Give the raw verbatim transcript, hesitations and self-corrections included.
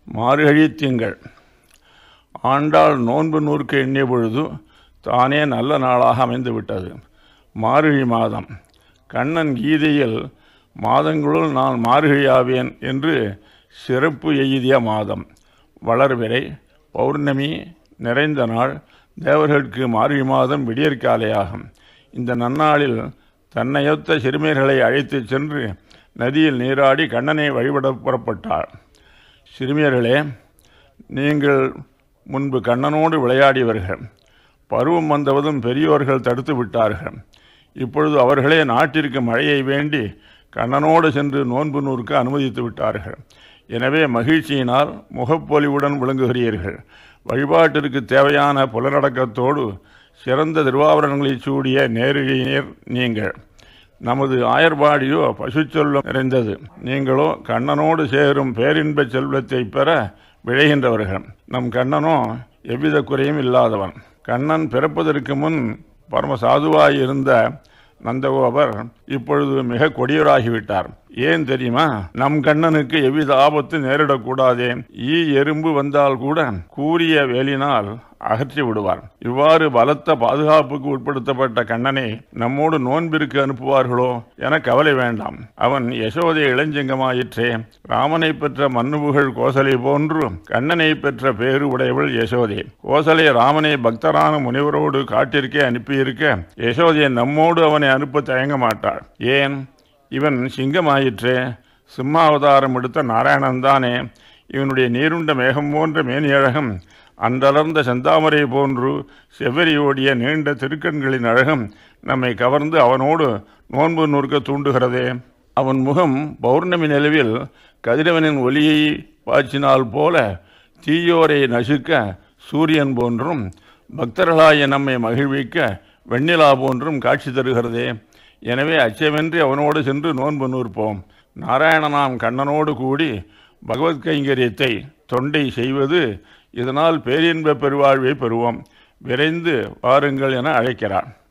மார்கழி திங்கள். ஆண்டாள் நோன்பு நூற்க எண்ணிய பொழுது தானே நல்ல நாளாக அமைந்து விட்டது. மார்கழி மாதம். கண்ணன் கீதையில் மாதங்களுள் நான் மார்கழியாவேன் என்று சிறப்பு எய்திய மாதம். வளர்விரை பௌர்ணமி நிறைந்த நாள். தேவர்களுக்கு மார்கழி மாதம் விடியற்காலையாகும். இந்த நன்னாளில் தன்னையொத்த சிறுமியர்களை அழைத்து சென்று நதியில் நீராடி கண்ணனை வழிபட புறப்பட்டாள். சிறுமியர்களே, நீங்கள் முன்பு கண்ணனோடு விளையாடியவர்கள். பருவம் வந்தவதும் பெரியோர்கள் தடுத்து விட்டார்கள். இப்பொழுது அவர்களே நாட்டிற்கு மழையை வேண்டி கண்ணனோடு சென்று நோன்பு நூற்க அனுமதித்து விட்டார்கள். எனவே மகிழ்ச்சியினால் முகப்பொலிவுடன் விளங்குகிறீர்கள். வழிபாட்டிற்கு தேவையான புலனடக்கத்தோடு சிறந்த திருவாபரணங்களை சூடிய நேரிழையர் நீங்கள். நமது ஆயர்பாடியோ பசுச்செல்வம் நிறைந்தது. நீங்களோ கண்ணனோடு சேரும் பேரின்ப செல்வத்தை பெற விழைகின்றவர்கள். நம் கண்ணனோ எவ்வித குறையும் இல்லாதவன். கண்ணன் பிறப்பதற்கு முன் பரம சாதுவாயிருந்த நந்தகோபர் இப்பொழுது மிக கொடியராகிவிட்டார். ஏன் தெரியுமா? நம் கண்ணனுக்கு எவ்வித ஆபத்து நேரிடக்கூடாதே. ஈ எறும்பு வந்தால் கூட கூரிய வேலினால் அகற்றி விடுவார். இவ்வாறு பலத்த பாதுகாப்புக்கு உட்படுத்தப்பட்ட கண்ணனை நம்மோடு நோன்பிற்கு அனுப்புவார்களோ என கவலை வேண்டாம். அவன் யசோதை இளஞ்சிங்கமாயிற்றே. ராமனை பெற்ற மன்னுபுகள் கோசலை போன்று கண்ணனை பெற்ற பேரு உடையவள் யசோதை. கோசலை ராமனை பக்தரான முனிவரோடு காட்டிற்கே அனுப்பியிருக்க யசோதையை நம்மோடு அவனை அனுப்ப தயங்க மாட்டாள். ஏன்? இவன் சிங்கமாயிற்றே. சிம்மாவதாரம் எடுத்த நாராயணன் தானே. இவனுடைய நீருண்ட மேகம் போன்ற மேனியழகம், அன்றலர்ந்த செந்தாமரை போன்று செவ்வரியோடிய நீண்ட திருக்கண்களின் அழகம் நம்மை கவர்ந்து அவனோடு நோன்பு நூற்க தூண்டுகிறதே. அவன் முகம் பௌர்ணமி நிலவில் கதிரவனின் ஒளியை பாய்ச்சினால் போல தீயோரை நசுக்க சூரியன் போன்றும் பக்தர்களாய நம்மை மகிழ்விக்க வெண்ணிலா போன்றும் காட்சி தருகிறதே. எனவே அச்சமின்றி அவனோடு சென்று நோன்பு நூற்போம். நாராயணனாம் கண்ணனோடு கூடி பகவத் கைங்கரியத்தை தொண்டை செய்வது, இதனால் பேரின்ப பெருவாழ்வை பெறுவோம். விரைந்து வாருங்கள் என அழைக்கிறான்.